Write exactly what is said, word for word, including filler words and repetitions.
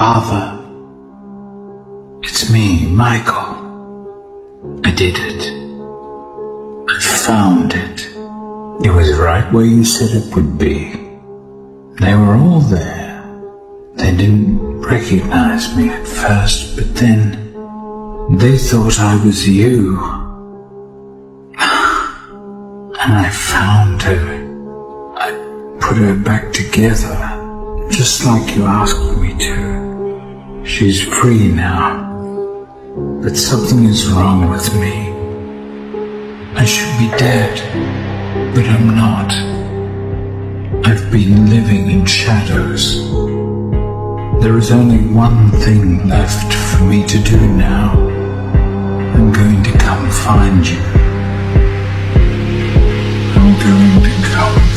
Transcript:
Father, it's me, Michael. I did it. I found it. It was right where you said it would be. They were all there. They didn't recognize me at first, but then they thought I was you. And I found her. I put her back together, just like you asked me to. She's free now. But something is wrong with me. I should be dead, but I'm not. I've been living in shadows. There is only one thing left for me to do now. I'm going to come find you. I'm going to come